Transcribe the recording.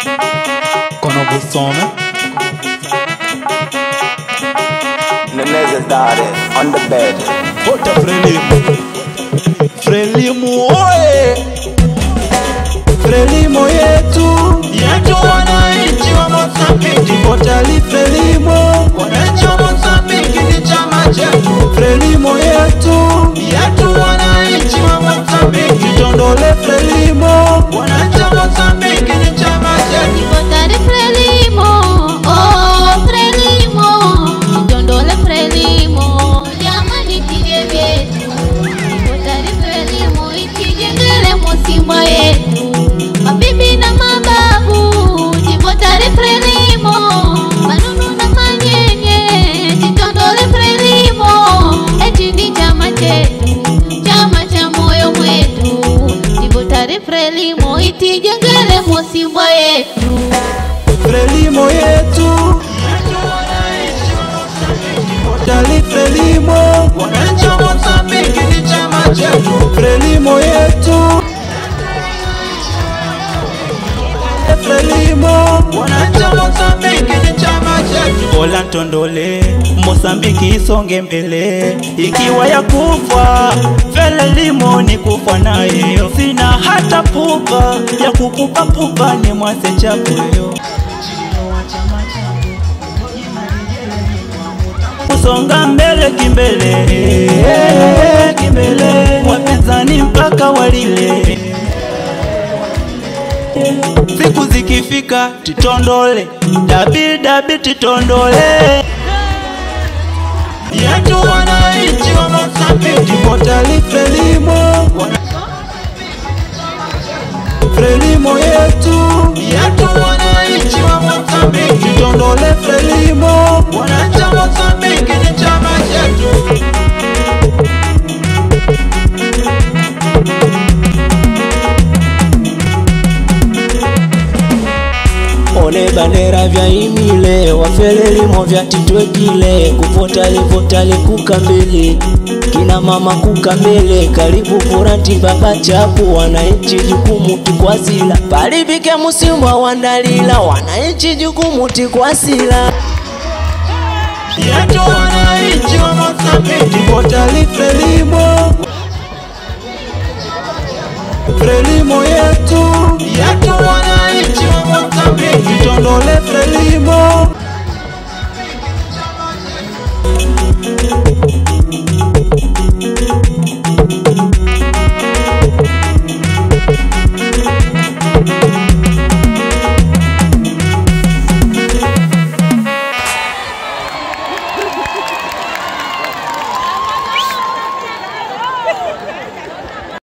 Kono Busome Neneze started on the bed. Pota Frelimu oe Frelimu yetu wananchi wa Mozambiki. Potali Frelimu Wananchi wa Mozambiki ni chama chetu. Frelimu yetu wananchi wa Mozambiki. Tondole Frelimu Wananchi wa Mozambiki ni chama chetu. Potali Frelimu, oh Frelimu, Tondole Frelimu, jamani tije vyetu. Potali Frelimu, itijengele Musimba yetu. Mabibi na mababu, Potali Frelimu, manunu na manyenye, Tondole Frelimu, eti ndi chama chetu, chama cha moyo mwetu. Potali Frelimu, itijengele Musimba yetu. Frelimu yetu Potali Frelimu Wananchi wa Mozambiki ni chama chetu. Frelimu yetu Frelimu Wananchi wa Mozambiki ni chama chetu. Ola Tondole Mozambiki isonge mbele, ikiwa ya kufa Frelimu ni kufa naye. Sina hata pupa ya kukupa pupa, ni mwase chapuyo kusonga mbele kimbele, kimbele wapinzani mpaka walile. Siku zikifika titondole, dabi dabi titondole wananchi wa Mozambiki. Potali Frelimu Frelimu yetu wananchi wa Mozambiki. Tondole Frelimu Wananchi wa Mozambiki ni chama chetu. Ole bandera vya imile wafelelimo vya titwekile kupotali kukambele kina mama kukambele karibu puranti baba chapu wananchi jukumu tikwasila palibike Musimba wandalila wananchi jukumu tikwasila wananchi wa Mozambiki. Potali Frelimu Frelimu yetu wananchi